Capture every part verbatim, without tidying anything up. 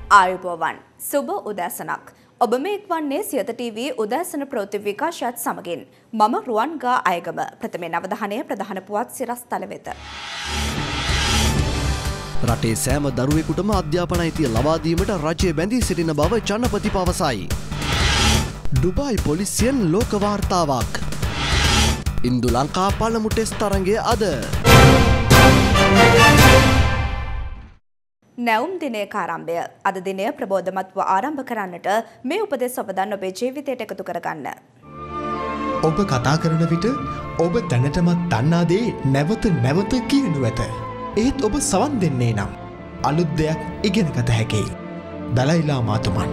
ආයුබෝවන් සුබ උදෑසනක් ඔබ මේ එක්වන්නේ සියත ටීවී උදෑසන ප්‍රවෘත්ති විකාශයත් සමගින් මම රුවන්ගා අයගම ප්‍රථමයෙන් අවධානය ප්‍රධාන පුවත් සිරස්තල වෙත රටේ සෑම දරුවෙකුටම අධ්‍යාපන අයිතිය ලබා දීමට රජය බැඳී සිටින බව ජනපති පවසයි. ඩුබායි පොලිසියෙන් ලෝක වාර්තාවක්. ඉන්දු ලංකා පළමු ටෙස්ට් තරඟය අද. නැවුම් දිනයක ආරම්භය. අද දිනය ප්‍රබෝධමත්ව ආරම්භ කරන්නට මේ උපදෙස් ඔබදන් ඔබේ ජීවිතයට එකතු කරගන්න. ඔබ කතා කරන විට ඔබ දැනටමත් දන්නා දේ නැවත නැවත කියනු ඇත. ඒත් ඔබ සවන් දෙන්නේ නම් අලුත් දෙයක් ඉගෙන ගත හැකියි. දලයිලා මාතුමන්.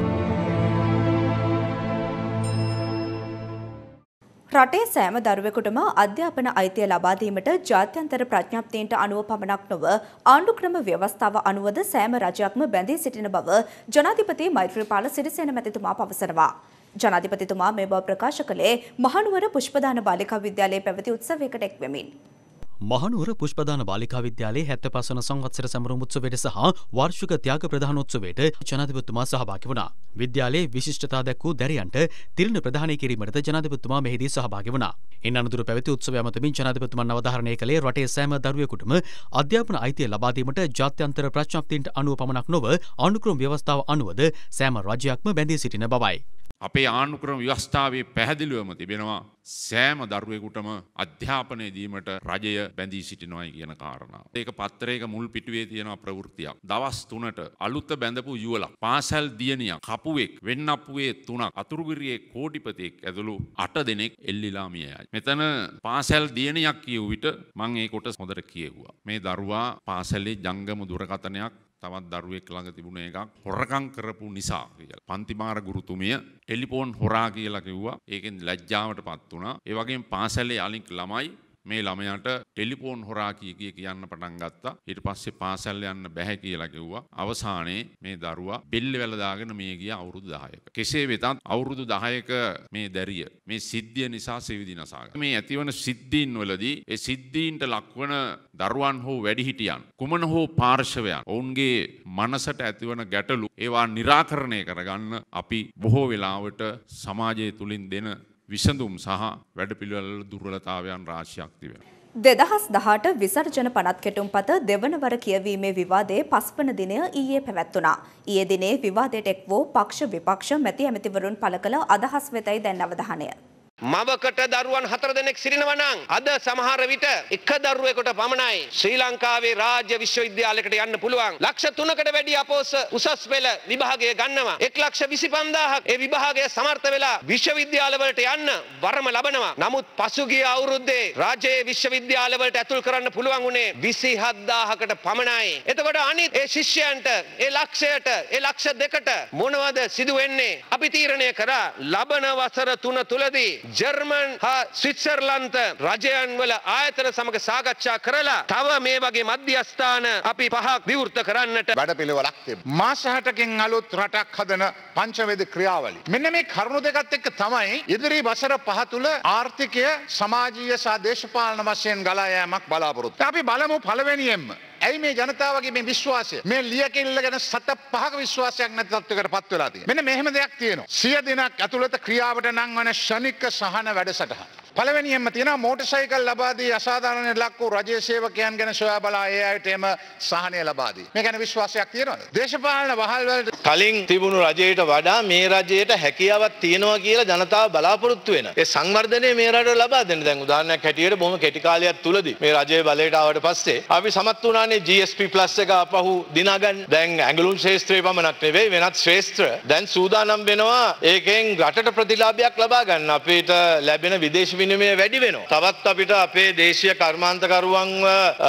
රටේ සෑම දරුවෙකුටම අධ්‍යාපන අයිතිය ලබා දීමට ජාත්‍යන්තර ප්‍රඥප්තියන්ට අනුව පමණක් නොව ආණ්ඩුක්‍රම ව්‍යවස්ථාව අනුවද සෑම රජයක්ම බැඳී සිටින බව ජනාධිපති මෛත්‍රීපාල සිරිසේන මැතිතුමා පවසනවා. ජනාධිපතිතුමා මේ බව ප්‍රකාශ කළේ මහනුවර පුෂ්පදාන බාලිකා විද්‍යාලයේ පැවති උත්සවයකට එක් වෙමින්. මහනුවර පුෂ්පදාන බාලිකා විද්‍යාලයේ හැත්තෑ පස් වන සංවත්සර සැමරුම් උත්සවයට සහ වාර්ෂික ත්‍යාග ප්‍රදානෝත්සවයට ජනාධිපතිතුමා සහභාගී වුණා. විද්‍යාලයේ විශිෂ්ටතා දැක්වූ දැරියන්ට තිළිණ ප්‍රදානය කිරීමට ජනාධිපතිතුමා මෙහිදී සහභාගී වුණා. ඉන් අනතුරු පැවති උත්සවය අමතමින් ජනාධිපතිතුමන් අවධාරණය කළේ රටේ සෑම දරුවෙකුටම අධ්‍යාපන අයිතිය ලබා දීමට ජාත්‍යන්තර ප්‍රඥප්තියන්ට අනුව පමණක් නොව ආණ්ඩුක්‍රම ව්‍යවස්ථාව අනුවද සෑම රජයක්ම බැඳී සිටින බවයි. අපේ ආණ්ඩුක්‍රම ව්‍යවස්ථාවේ පැහැදිලිවම තිබෙනවා සෑම දරුවෙකුටම අධ්‍යාපනය දීමට රජය බැඳී සිටිනවායි කියන කාරණාව. ඒක පත්තරයක මුල් පිටුවේ තියෙන ප්‍රවෘත්තියක්. දවස් තුනට අලුත බැඳපු යුවලක්, පාසල් දියණියක්, කපුවෙක්, වෙන්නප්පුවේ තුනක්, අතුරුගිරියේ කෝටිපතියෙක් ඇතුළු අට දෙනෙක් එල්ලිලා මිය යයි. මෙතන පාසල් දියණියක් කියු විට මම ඒ කොටස හොඳට කියෙව්වා. මේ දරුවා පාසලේ ජංගම දුරකථනයක් තවත් දරුවෙක් ළඟ තිබුණ එකක් හොරකම් කරපු නිසා කියලා. පන්තිමාර ගුරුතුමිය ටෙලිෆෝන් හොරා කියලා කිව්වා. ඒකෙන් ලැජ්ජාවටපත් වුණා. ඒ වගේම පාසලේ අනික් ළමයි මේ ළමයාට ටෙලිෆෝන් හොරා කිය කිය කියන්න පටන් ගත්තා. ඊට පස්සේ පාසල් යන්න බැහැ කියලා කිව්වා. අවසානයේ මේ දරුවා බෙල්ල වැල දාගෙන මේ ගිය අවුරුදු දහයක. කෙසේ වෙතත් අවුරුදු දහයක මේ දැරිය මේ සිද්ධිය නිසා සිවිදි නසාගත්තා. මේ ඇතිවන සිද්ධීන් වලදී ඒ සිද්ධීන්ට ලක්වන දරුවන් හෝ වැඩිහිටියන් කුමන හෝ පාර්ශවයන් ඔවුන්ගේ මනසට ඇතිවන ගැටලු ඒවා निराකරණය කරගන්න අපි බොහෝ වෙලාවට සමාජය තුලින් දෙන විසඳුම් සහ වැඩපිළිවෙල දුර්වලතාවයන් රාශියක් තිබෙනවා. දෙදහස් දහඅට විසර්ජන පනත් කෙටුම්පත දෙවනවර කියවීමේ විවාදයේ පස්වන දිනය ඊයේ පැවැත්වුණා. ඊයේ දිනේ විවාදයට එක් වූ පක්ෂ විපක්ෂ මැති ඇමතිවරුන් පළ කළ අදහස් වෙතයි දැන් අවධානය. මවකට දරුවන් හතර දෙනෙක් සිටිනවා නම් අද සමහර විට එක දරුවෙකුට පමණයි ශ්‍රී ලංකාවේ රාජ්‍ය විශ්වවිද්‍යාලයකට යන්න පුළුවන්. ලක්ෂ තුනකට වැඩි අපෝස උසස් පෙළ විභාගය ගන්නවා. එක් ලක්ෂ විසි පන්දාහක් ඒ විභාගය සමර්ථ වෙලා විශ්වවිද්‍යාලවලට යන්න වරම ලබනවා. නමුත් පසුගිය අවුරුද්දේ රාජ්‍යයේ විශ්වවිද්‍යාලවලට ඇතුල් කරන්න පුළුවන් උනේ විසි හත්දාහකට පමණයි. එතකොට අනිත් ඒ ශිෂ්‍යයන්ට ඒ ලක්ෂයට ඒ ලක්ෂ දෙකට මොනවද සිදු වෙන්නේ? අපි තීරණය කරා ලබන වසර තුන තුලදී ජර්මන් හා ස්විට්සර්ලන්ත රජයන් වල ආයතන සමග සාකච්ඡා කරලා තව මේ වගේ මධ්‍යස්ථාන අපි පහක් විවෘත කරන්නට වැඩපිළිවෙලක් තිබෙනවා. මාස හතකින් අලුත් රටක් හදන පංචවේද ක්‍රියාවලිය. මෙන්න මේ කරුණු දෙකත් එක්ක තමයි ඉදිරි වසර පහ තුල ආර්ථිකය, සමාජීය සහ දේශපාලන වශයෙන් ගලා යෑමක් බලාපොරොත්තු. අපි බලමු පළවෙනියෙන්ම ඇයි මේ ජනතාවගේ මේ විශ්වාසය මේ ලියකිල්ල ගැන සත පහක විශ්වාසයක් නැති තත්ත්වයකට පත් වෙලා තියෙන්නේ. මෙන්න මෙහෙම දෙයක් තියෙනවා. සිය දිනක් ඇතුළත ක්‍රියාවට නම් වන ශනික සහන වැඩසටහන. පළවෙනියෙන්ම තියෙනවා මෝටර් සයිකල් ලබා දී අසාධාරණයට ලක් වූ රජයේ සේවකයන් ගැන සොයා බලා ඒ අයට එම සහනය ලබා දී. මේ ගැන විශ්වාසයක් තියෙනවද? දේශපාලන වහල් වලට කලින් තිබුණු රජයට වඩා මේ රජයට හැකියාවක් තියෙනවා කියලා ජනතාව බලාපොරොත්තු වෙන. ඒ සංවර්ධනය මේ රටට ලබා දෙන්න. දැන් උදාහරණයක් හැටියට බොහොම කෙටි කාලයක් තුලදී මේ රජයේ බලයට ආවට පස්සේ අපි සමත් වුණානේ ජී එස් පී ප්ලස් එක අපහු දිනාගන්න. දැන් ඇඟලුම් ශාස්ත්‍රය පමණක් නෙවෙයි වෙනත් ශාස්ත්‍ර දැන් සූදානම් වෙනවා ඒකෙන් රටට ප්‍රතිලාභයක් ලබා ගන්න. අපිට ලැබෙන විදේශ විනිමය වැඩි වෙනවා. තවත් අපිට අපේ දේශීය කර්මාන්තකරුවන්ව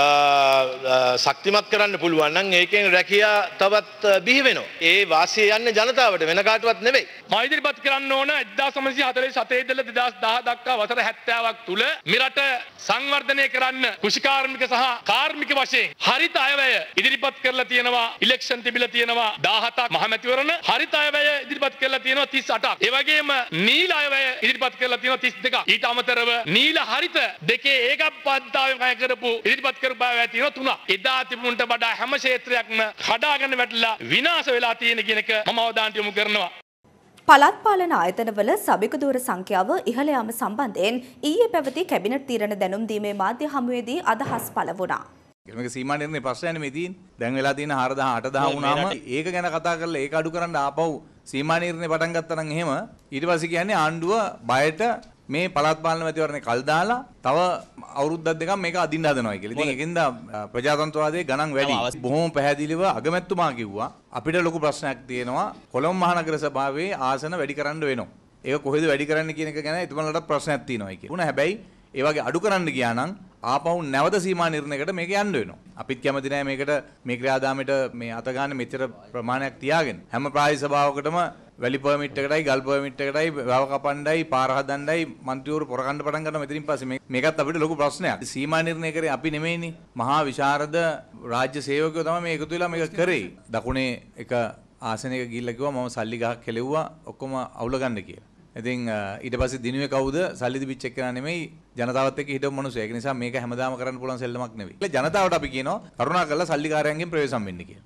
ශක්තිමත් කරන්න පුළුවන් නම් ඒකෙන් රැකියා තවත් බිහි වෙනවා. ඒ වාසිය යන්නේ ජනතාවට වෙන කාටවත් නෙවෙයි. මා ඉදිරිපත් කරන්න ඕන එක්දාස් නවසිය හතළිස් හතේ ඉඳලා දෙදාස් දහ දක්වා වසර හැත්තෑවක් තුල මෙරට සංවර්ධනය කරන්න කෘෂිකාර්මික සහ කාර්මික වශයෙන් හරිත අයවැය ඉදිරිපත් කරලා තියෙනවා. ඉලෙක්ෂන් තිබිලා තියෙනවා දහහතක් මහමැතිවරණ හරිත අයවැය ඉදිරිපත් කරලා තියෙනවා තිස් අටක්. ඒ වගේම නීල අයවැය ඉදිරිපත් කරලා තියෙනවා තිස් දෙකක්. ඊට අමතරව අමතරව නීල හරිත දෙකේ ඒකප්පද්ධතාවයෙන් අය කරපු ඉදිරිපත් කරපු බව තියෙනවා තුනක්. එදා තිබුණට වඩා හැම ක්ෂේත්‍රයක්ම කඩාගෙන වැටලා විනාශ වෙලා තියෙන කියන එක මම අවධානය යොමු කරනවා. පළාත් පාලන ආයතනවල සබික දූර සංඛ්‍යාව ඉහළ යාම සම්බන්ධයෙන් ඊයේ පැවති කැබිනට් තීරණ දැනුම් දීමේ මාධ්‍ය හමුවේදී අදහස් පළ වුණා. මේක සීමා නිර්ණය ප්‍රශ්නයනේ මේ තියෙන්නේ. දැන් වෙලා තියෙන හාරදහ අටදහ වුණාම ඒක ගැන කතා කරලා ඒක අඩු කරන්න ආපහු සීමා නිර්ණය පටන් ගත්තා නම් එහෙම ඊට පස්සේ කියන්නේ ආණ්ඩුව බයට මේ පළාත් පාලන මැතිවරණේ කල් දාලා තව අවුරුද්දක් දෙකක් මේක අදින්න හදනවා කියලා. ඉතින් ඒකෙන්ද ප්‍රජාතන්ත්‍රවාදයේ ගණන් වැඩි. බොහොම පැහැදිලිව අගමැතිතුමා කිව්වා අපිට ලොකු ප්‍රශ්නයක් තියෙනවා කොළඹ මහනගර සභාවේ ආසන වැඩි කරන්න වෙනවා. ඒක කොහෙද වැඩි කරන්න කියන එක ගැන එතුමන්ලට ප්‍රශ්නයක් තියෙනවා කියලා. හැබැයි ඒ වගේ අඩු කරන්න ගියා නම් ආපහු නැවත සීමා නිර්ණයකට මේක යන්න වෙනවා. අපිත් කැමති නැහැ මේකට මේ ක්‍රියාදාමයට මේ අත ගන්න මෙච්චර ප්‍රමාණයක් තියාගෙන හැම ප්‍රාදේශීය සභාවකටම වැලි පර්මිට් එකටයි ගල් පර්මිට් එකටයි වැව කපන්නයි පාර හදන්නයි මන්ත්‍රීවරු පොරකණ්ඩ පටන් ගන්නවා මෙතනින් පස්සේ මේකත් අපිට ලොකු ප්‍රශ්නයක්. සීමා නිර්ණය කරේ අපි නෙමෙයිනේ. මහා විශාරද රාජ්‍ය සේවකයෝ තමයි මේ එකතු වෙලා මේක කරේ. දකුණේ එක ආසනයක ගිහිල්ලා කිව්වා මම සල්ලි ගහක් කෙලෙව්වා ඔක්කොම අවුල ගන්න කියලා. ඉතින් ඊට පස්සේ දිනුවේ කවුද සල්ලි දිවිච්ච එක්කෙනා නෙමෙයි ජනතාවත් එක්ක හිටපු මිනිස්සු. ඒක නිසා මේක හැමදාම කරන්න පුළුවන් සෙල්ලමක් නෙවෙයි. ජනතාවට අපි කියනවා කරුණාකරලා සල්ලිකාරයන්ගෙන් ප්‍රවේශම් වෙන්න කියලා.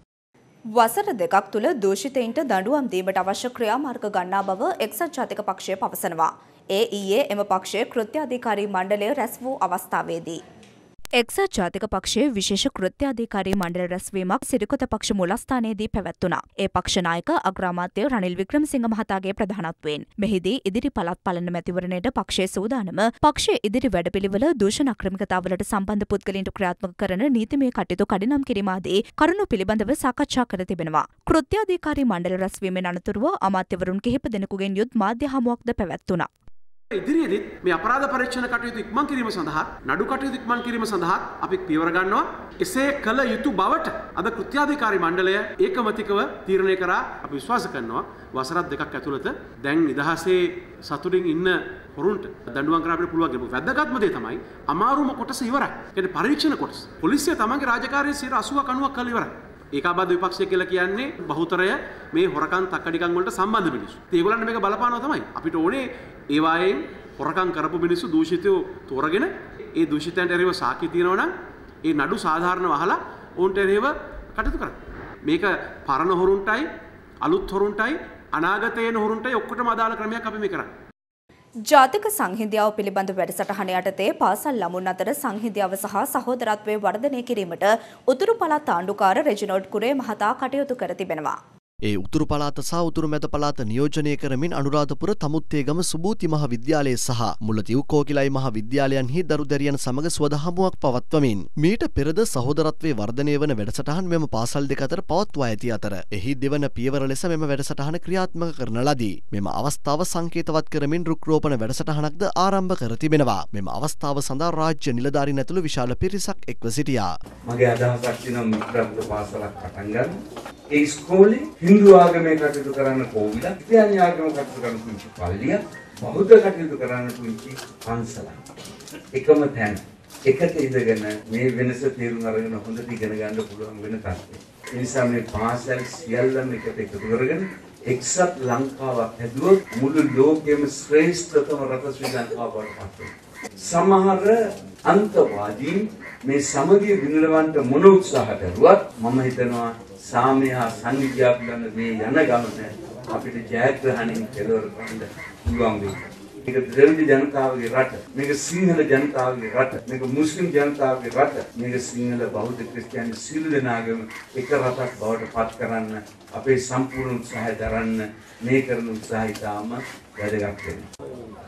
වසර දෙකක් තුළ දූෂිතයින්ට දඬුවම් දීමට අවශ්‍ය ක්‍රියාමාර්ග ගන්නා බව එක්සත් ජාතික පක්ෂය පවසනවා. ඒ ඊයේ එම පක්ෂයේ කෘත්‍යාධිකාරී මණ්ඩලය රැස් වූ අවස්ථාවේදී එක්සත් ජාතික පක්ෂයේ විශේෂ කෘත්‍යාධිකාරී මණ්ඩල රැස්වීමක් සිරිකොත පක්ෂ මූලස්ථානයේදී පැවැත්වුණා. ඒ පක්ෂ නායක අග්‍රාමාත්‍ය රනිල් වික්‍රමසිංහ මහතාගේ ප්‍රධානත්වයෙන් මෙහිදී ඉදිරි පළාත් පාලන මැතිවරණයට පක්ෂයේ සූදානම පක්ෂයේ ඉදිරි වැඩපිළිවෙල දූෂණ අක්‍රමිකතාවලට සම්බන්ධ පුද්ගලයන්ට ක්‍රියාත්මක කරන නීතිමය කටයුතු කඩිනම් කිරීම ආදී කරුණු පිළිබඳව සාකච්ඡා කර තිබෙනවා. කෘත්‍යාධිකාරී මණ්ඩල රැස්වීමෙන් අනතුරුව අමාත්‍යවරුන් කිහිප දෙනෙකුගෙන් යුත් මාධ්‍ය හමුවක්ද පැවැත්වුණා. ඉදිරියේදීත් මේ අපරාධ පරීක්ෂණ කටයුතු ඉක්මන් කිරීම සඳහා නඩු කටයුතු ඉක්මන් කිරීම සඳහා අපි පියවර ගන්නවා. එසේ කළ යුතු බවට අද කෘත්‍යාධිකාරී මණ්ඩලය ඒකමතිකව තීරණය කරා අපි විශ්වාස කරනවා. වසර දෙකක් ඇතුළත දැන් නිදහසේ සතුටින් ඉන්න හොරුන්ට දඬුවම් කරන්න පුළුවන්. වැදගත්ම දේ තමයි අමාරුම කොටස ඉවරයි. කියන්නේ පරීක්ෂණ කොටස. පොලිසිය තමන්ගේ රාජකාරියේ සියයට අසූවක් අනූවක් කළා ඉවරයි. ඒකාබද්ධ විපක්ෂය කියලා කියන්නේ බහුතරය මේ හොරකම් තක්කඩිකම් වලට සම්බන්ධ මිනිස්සු. ඉතින් ඒගොල්ලන්ට මේක බලපානවා තමයි. අපිට ඕනේ ඒ වායෙන් හොරකම් කරපු මිනිස්සු දූෂිතයෝ තෝරගෙන ඒ දූෂිතයන්ට එරෙහිව සාක්ෂි තියෙනවා නම් ඒ නඩු සාධාරණ වහලා ඔවුන්ට එරෙහිව කටයුතු කරන්න. මේක පරණ හොරුන්ටයි අලුත් හොරුන්ටයි අනාගතයේ හොරුන්ටයි ඔක්කොටම අදාළ ක්‍රමයක් අපි මේ කරන්නේ. ජාතික සංහිඳියාව පිළිබඳ වැඩසටහන යටතේ පාසල් ළමුන් අතර සංහිඳියාව සහ සහෝදරත්වය වර්ධනය කිරීමට උතුරු පළාත් ආණ්ඩුකාර රෙජිනෝඩ් කුරේ මහතා කටයුතු කර තිබෙනවා. ඒ උතුරු පළාත සහ උතුරු මැද පළාත නියෝජනය කරමින් අනුරාධපුර තමුත්තේගම සුභූති මහ විද්‍යාලය සහ මුලතිව් කෝකිලයි මහ විද්‍යාලයන්හි දරු දැරියන් සමග ස්වද හමුවක් පවත්වමින් මීට පෙරද සහෝදරත්වයේ වර්ධනය වන වැඩසටහන් මෙම පාසල් දෙක අතර පවත්වා ඇති අතර එහි දෙවන පියවර ලෙස මෙම වැඩසටහන ක්‍රියාත්මක කරන ලදී. මෙම අවස්ථාව සංකේතවත් කරමින් රුක් රෝපණ වැඩසටහනක්ද ආරම්භ කර තිබෙනවා. මෙම අවස්ථාව සඳහා රාජ්‍ය නිලධාරීන් ඇතුළු විශාල පිරිසක් එක්ව සිටියා. මගේ අදහසක් තියෙනවා මිත්‍රත්ව පාසලක් පටන් ගන්න. ඒ ඉස්කෝලේ හින්දු ආගමේ කටයුතු කරන්න කෝවිල, ක්‍රිස්තියානි ආගම කටයුතු කරන්න පුංචි පල්ලිය, බෞද්ධ කටයුතු කරන්න පුංචි පන්සලක්. එකම තැන එකට ඉඳගෙන මේ වෙනස තේරුම් අරගෙන හොඳට ඉගෙන ගන්න පුළුවන් වෙන තත්ත්වය. ඒ නිසා මේ පාසල් සියල්ලම එකට එකතු කරගෙන එක්සත් ලංකාවක් හැදුවොත් මුළු ලෝකෙම ශ්‍රේෂ්ඨතම රට ශ්‍රී ලංකාව බවට පත් වෙනවා. සමහර අන්තවාදීන් මේ සමගිය විඳවන්නට මොන උත්සාහ කරුවත් මම හිතනවා සාමය හා සංවිධානය පිළිබඳ මේ යන ගමන අපිට ජයග්‍රහණයෙන් කෙලවර කරන්න පුළුවන් වෙයි. මේක දෙවිදි ජනතාවගේ රට, මේක සිංහල ජනතාවගේ රට, මේක මුස්ලිම් ජනතාවගේ රට, මේක සිංහල බෞද්ධ ක්‍රිස්තියානි සියලු දෙනාගේම එක රටක් බවට පත් කරන්න අපේ සම්පූර්ණ උත්සාහය දරන්න මේ කරන උත්සාහය තාම වැදගත් වෙනවා.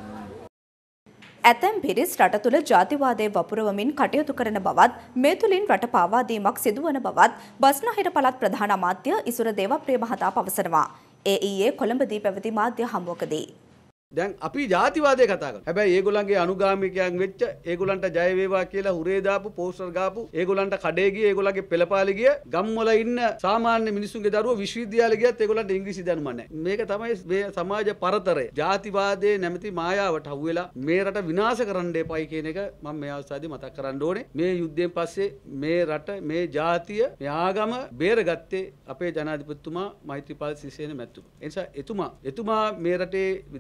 ඇතැම් පිරිස් රට තුළ ජාතිවාදය වපුරවමින් කටයුතු කරන බවත් මේ තුළින් රට පාවාදීමක් සිදුවන බවත් බස්නාහිර පළාත් ප්‍රධාන අමාත්‍ය ඉසුර දේවප්‍රිය මහතා පවසනවා. ඒ ඊයේ කොළඹදී පැවති මාධ්‍ය හමුවකදී දැන් අපි ජාතිවාදය කතා කරනවා. හැබැයි ඒගොල්ලන්ගේ අනුගාමිකයන් වෙච්ච ඒගොල්ලන්ට ජය වේවා කියලා හුරේ දාපු පෝස්ටර් ගාපු ඒගොල්ලන්ට කඩේ ගිය ඒගොල්ලන්ගේ පෙළපාලි ගිය ගම්වල ඉන්න සාමාන්‍ය මිනිසුන්ගේ දරුවෝ විශ්වවිද්‍යාලෙ ගියත් ඒගොල්ලන්ට ඉංග්‍රීසි දැනුම නැහැ. මේක තමයි මේ සමාජ පරතරය. ජාතිවාදයේ නැමැති මායාවට අහු වෙලා මේ රට විනාශ කරන්න එපයි කියන එක මම මේ අවස්ථාවේදී මතක් කරන්න ඕනේ. මේ යුද්ධයෙන් පස්සේ මේ රට මේ ජාතිය මේ ආගම බේරගත්තේ අපේ ජනාධිපතිතුමා මෛත්‍රීපාල සිරිසේන මැතිතුමා. ඒ නිසා එතුමා එතුමා මේ රටේ විධායක ජන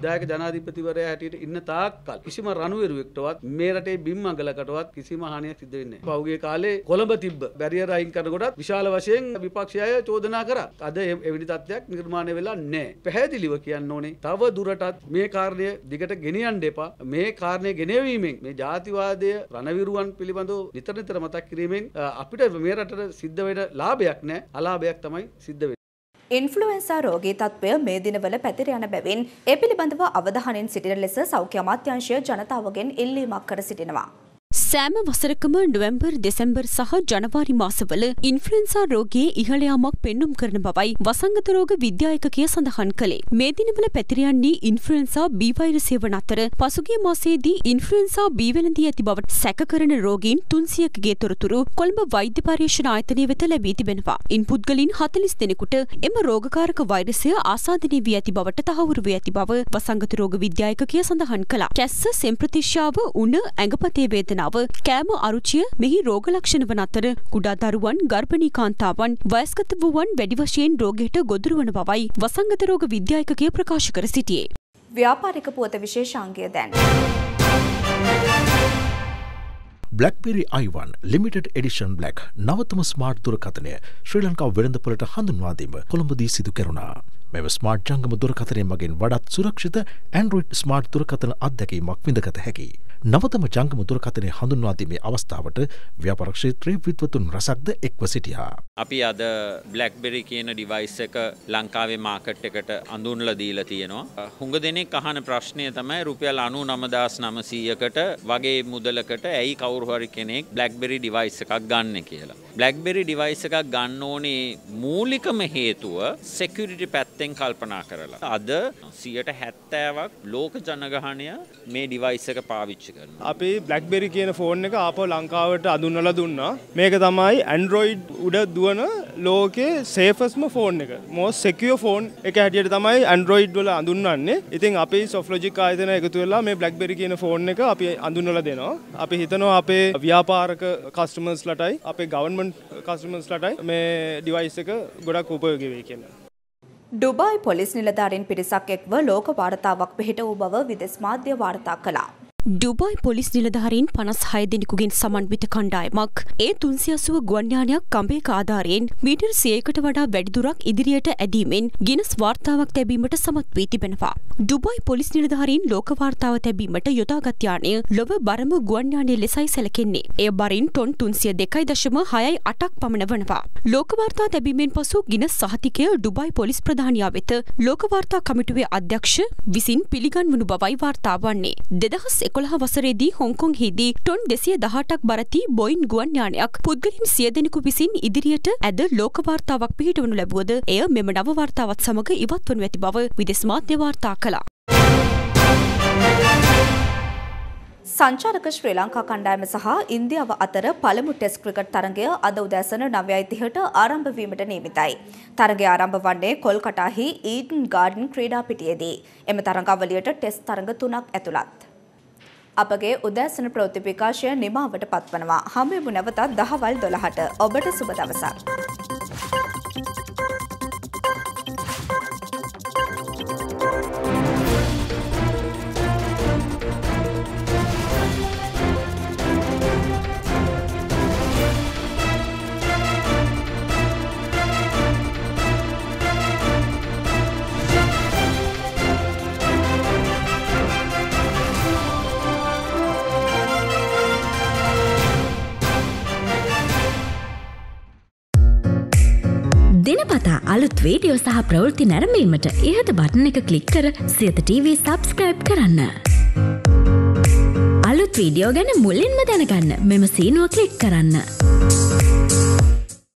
ජනාධිපතිවරයා හැටියට ඉන්න තාක්කල් කිසිම රණවිරුවෙක්ටවත් මේ රටේ බිම් අගලකටවත් කිසිම හානියක් සිද්ධ වෙන්නේ නැහැ. පහුගිය කාලේ කොළඹ තිබ්බ බැරියර් අයින් කරනකොටත් විශාල වශයෙන් විපක්ෂය චෝදනා කරා. අද එවැනි තත්ත්වයක් නිර්මාණය වෙලා නැහැ. පැහැදිලිව කියන්න ඕනේ තව දුරටත් මේ කාර්යය දිගට ගෙනියන්න එපා. මේ කාරණය ගෙනවීමෙන් මේ ජාතිවාදය රණවිරුවන් පිළිබඳව නිතර නිතර මතක් කිරීමෙන් අපිට මේ රටට සිද්ධ වෙන ලාභයක් නැහැ. අලාභයක් තමයි සිද්ධ වෙන්නේ. ඉන්ෆ්ලුවෙන්සා රෝගී තත්ත්වය මේ දිනවල පැතිර යන බැවින් ඒ පිළිබඳව අවධානයෙන් සිටින ලෙස සෞඛ්‍ය අමාත්‍යාංශය ජනතාවගෙන් ඉල්ලීමක් කර සිටිනවා. සෑම වසරකම නොවැම්බර් දෙසැම්බර් සහ ජනවාරි මාසවල ඉන්ෆ්ලුවෙන්සා රෝගයේ ඉහළ යාමක් පෙන්නුම් කරන බවයි වසංගත රෝග විද්‍යායකකය සඳහන් කළේ. මේ දිනවල පැතිර යන්නේ ඉන්ෆ්ලුවෙන්සා B වෛරසය වන අතර පසුගිය මාසයේදී ඉන්ෆ්ලුවෙන්සා B වැළඳී ඇති බවට සැක කරන රෝගීන් තුන්සියකගේ තොරතුරු කොළඹ වෛද්‍ය පරීක්ෂණ ආයතනය වෙත ලැබී තිබෙනවා. ඉන් පුද්ගලයන් හතළිස් දෙනෙකුට එම රෝගකාරක වෛරසය ආසාදනය වී ඇති බවට තහවුරු වී ඇති බව වසංගත රෝග විද්‍යායකකය සඳහන් කළා. කැස්ස, සෙම්ප්‍රතිශ්‍යාව, උණ, ඇඟපතේ වේදනාව, කෑම අරුචිය මෙහි රෝග ලක්ෂණ වන අතර කුඩා දරුවන්, ගර්භණී කාන්තාවන්, වයස්ගත වූවන් වැඩි වශයෙන් රෝගයට ගොදුරු වන බවයි වසංගත රෝග විද්‍යායකකය ප්‍රකාශ කර සිටියේ. ව්‍යාපාරික පුවත විශේෂාංගය දැන්. BlackBerry i one Limited Edition Black නවතම ස්මාර්ට් දුරකථනය ශ්‍රී ලංකා වෙළඳපොළට හඳුන්වා දීම කොළඹදී සිදු කෙරුණා. මෙම ස්මාර්ට් ජංගම දුරකථනය මගින් වඩාත් සුරක්ෂිත Android ස්මාර්ට් දුරකථන අත්දැකීමක් විඳගත හැකියි. නවතම ජංගම දුරකථනය හඳුන්වා දීමේ අවස්ථාවට ව්‍යාපාර ක්ෂේත්‍රයේ විද්වතුන් රසක්ද එක්ව සිටියා. අපි අද BlackBerry කියන ඩිවයිස් එක ලංකාවේ මාකට් එකට අඳුන්ලා දීලා තියෙනවා. හුඟ දෙනෙක් අහන ප්‍රශ්නය තමයි රුපියල් අනූනමය හදාස් නවසීයකට වගේ මුදලකට ඇයි කවුරු හරි කෙනෙක් BlackBerry ඩිවයිස් එකක් ගන්න කියලා. BlackBerry ඩිවයිස් එකක් ගන්න ඕනේ මූලිකම හේතුව security පැත්තෙන් කල්පනා කරලා. අද සියයට හැත්තෑවක් ලෝක ජනගහනය මේ ඩිවයිස් එක පාවිච්චි කරනවා. අපි BlackBerry කියන ෆෝන් එක ආපහු ලංකාවට අඳුන්වලා දුන්නා. මේක තමයි Android උඩ දුවන ලෝකේ සේෆස්ම ෆෝන් එක. most secure ෆෝන් එක හැටියට තමයි Android වල අඳුන්වන්නේ. ඉතින් අපි Softlogic ආයතන එකතු වෙලා මේ BlackBerry කියන ෆෝන් එක අපි අඳුන්වලා දෙනවා. අපි හිතනවා අපේ ව්‍යාපාරික කස්ටමර්ස් ලටයි අපේ ගවර්න්මන්ට් කස්ටමර්ස් ලටයි මේ ඩිවයිස් එක ගොඩක් උපයෝගී වෙයි කියලා. ඩුබායි පොලිස් නිලධාරීන් පිරිසක් එක්ව ලෝක වාර්තාවක් පිහිට වූ බව විදෙස් මාධ්‍ය වාර්තා කළා. ඩුබායි පොලිස් නිලධාරීන් පනස් හය දෙනෙකුගෙන් සමන්විත කණ්ඩායමක් ඒ තුන්සිය අසූ ගුවන් යානයක් කඹයක ආධාරයෙන් මීටර් සියයකට වඩා වැඩි දුරක් ඉදිරියට ඇදීමෙන් ගිනස් වාර්තාවක් තැබීමට සමත් වී තිබෙනවා. ඩුබායි පොලිස් නිලධාරීන් ලෝක වාර්තාව තැබීමට යොදාගත් යානය ලොව බරම ගුවන් යානය ලෙසයි සැලකෙන්නේ. එය බරින් ටොන් තුන්සිය දෙකයි දශම හයයි අටක් පමණ වනවා. ලෝක වාර්තා තැබීමෙන් පසු ගිනස් සහතිකය ඩුබායි පොලිස් ප්‍රධානියා වෙත ලෝක වාර්තා කමිටුවේ අධ්‍යක්ෂ විසින් පිළිගන්වනු බවයි වාර්තා වන්නේ. දෙදහස් එකොළහ වසරේදී හොංකොංහිදී ටොන් දෙසිය දහඅටක් බරති බොයින් ගුවන් යානයක් පුද්ගලින් සිය දෙනෙකු විසින් ඉදිරියට ඇද ලෝක වාර්තාවක් පිහිටවනු ලැබුවද එය මෙම නව වාර්තාවත් සමග ඉවත් වනු ඇති බව විදෙස් මාධ්‍ය වාර්තා කළා. සංචාරක ශ්‍රී ලංකා කණ්ඩායම සහ ඉන්දියාව අතර පළමු ටෙස්ට් ක්‍රිකට් තරගය අද උදෑසන නවයයි තිහට ආරම්භ වීමට නියමිතයි. තරගය ආරම්භ වන්නේ කොල්කටාහි ඊඩන් ගාඩන් ක්‍රීඩා පිටියේදී. එම තරගාවලියට ටෙස්ට් තරග තුනක් ඇතුළත්. අපගේ උදෑසන ප්‍රවෘත්ති විකාශය නිමාවට පත්වනවා. හමුවෙමු නැවතත් දහවල් දොළහට. ඔබට සුබ දවසක්. දිනපතා අලුත් වීඩියෝ සහ ප්‍රවෘත්ති නැරඹීමට ඉහත බටන් එක ක්ලික් කර සියත ටීවී සබ්ස්ක්‍රයිබ් කරන්න. අලුත් වීඩියෝ ගැන මුලින්ම දැනගන්න මෙම සීනුව ක්ලික් කරන්න.